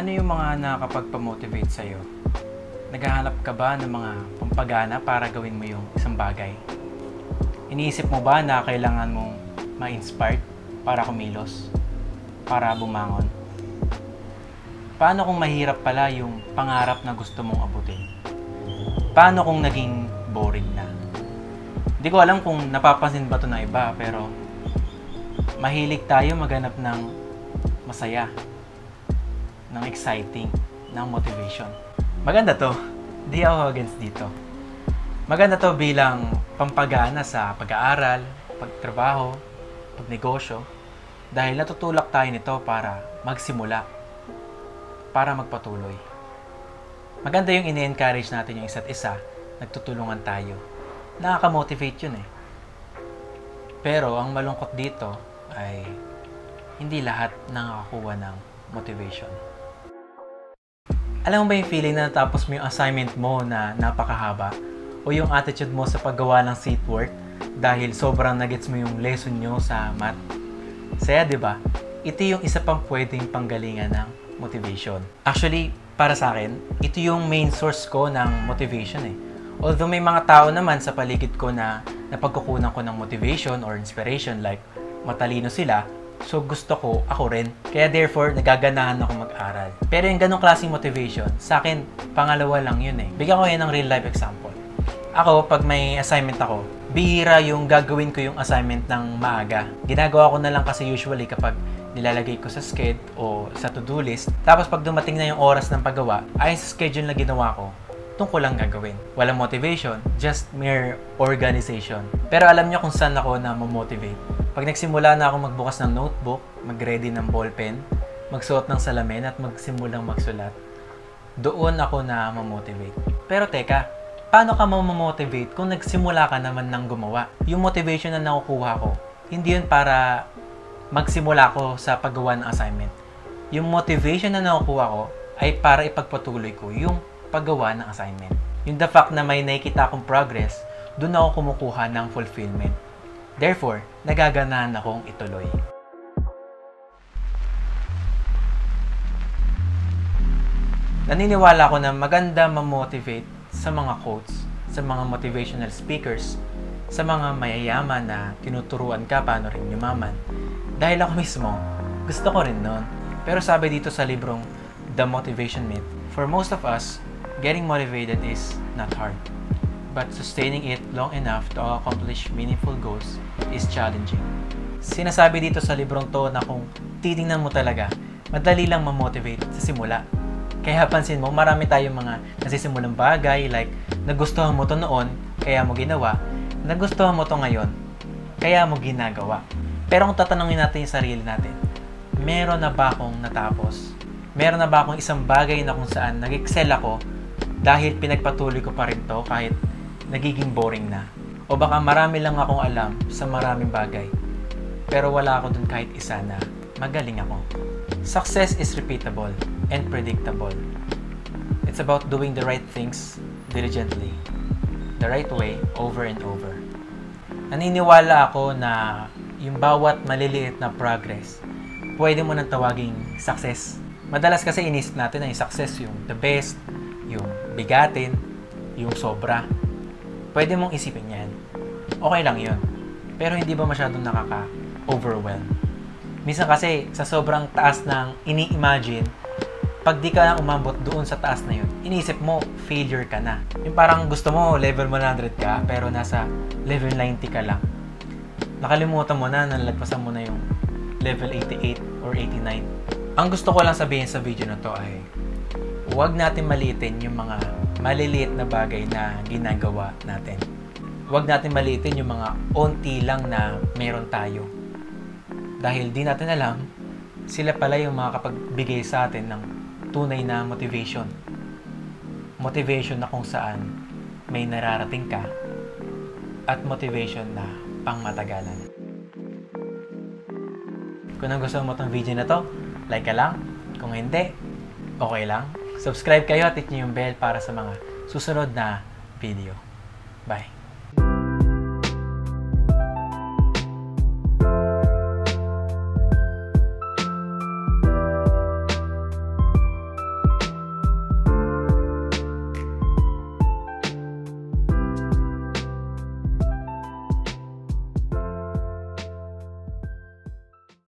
Ano yung mga nakakapagpamotivate sa'yo? Naghahanap ka ba ng mga pampagana para gawin mo yung isang bagay? Iniisip mo ba na kailangan mong ma-inspired para kumilos? Para bumangon? Paano kung mahirap pala yung pangarap na gusto mong abutin? Paano kung naging boring na? Hindi ko alam kung napapansin ba ito ng iba, pero mahilig tayo maghanap ng masaya, ng exciting, ng motivation. Maganda to. Di ako against dito. Maganda to bilang pampagana sa pag-aaral, pagtrabaho, pagnegosyo, dahil natutulak tayo nito para magsimula, para magpatuloy. Maganda yung ini-encourage natin yung isa't isa, nagtutulungan tayo. Nakaka-motivate yun eh. Pero ang malungkot dito ay hindi lahat nakakakuha ng motivation. Alam mo ba yung feeling na natapos mo yung assignment mo na napakahaba? O yung attitude mo sa paggawa ng seat work dahil sobrang nagets mo yung lesson nyo sa math? Saya, di ba? Ito yung isa pang pwedeng panggalingan ng motivation. Actually, para sa akin, ito yung main source ko ng motivation eh. Although may mga tao naman sa paligid ko na napagkukunan ko ng motivation or inspiration, like matalino sila, so gusto ko, ako rin. Kaya therefore, nagaganahan ako mag-aral. Pero yung ganong klaseng motivation, sa akin, pangalawa lang yun eh. Bigyan ko yan ng real life example. Ako, pag may assignment ako, bihira yung gagawin ko yung assignment ng maaga. Ginagawa ko na lang kasi usually kapag nilalagay ko sa sked o sa to-do list. Tapos pag dumating na yung oras ng paggawa, ayon sa schedule na ginawa ko, itong ko lang gagawin. Walang motivation, just mere organization. Pero alam nyo kung saan ako na motivate. Pag nagsimula na ako magbukas ng notebook, mag-ready ng ballpen, magsuot ng salamin at magsimulang magsulat, doon ako na mamotivate. Pero teka, paano ka mamotivate kung nagsimula ka naman ng gumawa? Yung motivation na nakukuha ko, hindi yun para magsimula ko sa paggawa ng assignment. Yung motivation na nakukuha ko ay para ipagpatuloy ko yung paggawa ng assignment. Yung the fact na may nakikita akong progress, doon ako kumukuha ng fulfillment. Therefore, nagaganahan akong ituloy. Naniniwala ako na maganda ma-motivate sa mga quotes, sa mga motivational speakers, sa mga mayayaman na tinuturuan ka paano rin yumaman. Dahil ako mismo, gusto ko rin nun. Pero sabi dito sa librong The Motivation Myth, for most of us, getting motivated is not hard. But sustaining it long enough to accomplish meaningful goals is challenging. Sinasabi dito sa librong to na kung titingnan mo talaga, madali lang ma-motivate sa simula. Kaya pansin mo, marami tayong mga nasisimulang bagay like nagustuhan mo to noon, kaya mo ginawa, nagustuhan mo to ngayon, kaya mo ginagawa. Pero kung tatanungin natin yung sarili natin, meron na ba akong natapos? Meron na ba akong isang bagay na kung saan nag-excel ako dahil pinagpatuloy ko pa rin to kahit nagiging boring na? O baka marami lang akong alam sa maraming bagay, pero wala ako dun kahit isa na magaling ako. Success is repeatable and predictable. It's about doing the right things diligently, the right way, over and over. Naniniwala ako na yung bawat maliliit na progress, pwede mo nang tawaging success. Madalas kasi inisip natin na yung success yung the best, yung bigatin, yung sobra. Pwede mong isipin yan. Okay lang yun. Pero hindi ba masyadong nakaka-overwhelm? Minsan kasi sa sobrang taas ng ini-imagine, pag di ka lang umabot doon sa taas na yun, iniisip mo, failure ka na. Yung parang gusto mo, level 100 ka, pero nasa level 90 ka lang. Nakalimutan mo na, nalagpasan mo na yung level 88 or 89. Ang gusto ko lang sabihin sa video na to ay, huwag natin maliitin yung mga maliliit na bagay na ginagawa natin. Huwag natin maliitin yung mga onti lang na meron tayo. Dahil di natin alam, sila pala yung makakapagbigay sa atin ng tunay na motivation. Motivation na kung saan may nararating ka at motivation na pangmatagalan. Kung nagustuhan mo itong video na to, like ka lang. Kung hindi, okay lang. Subscribe kayo at hit nyo yung bell para sa mga susunod na video. Bye!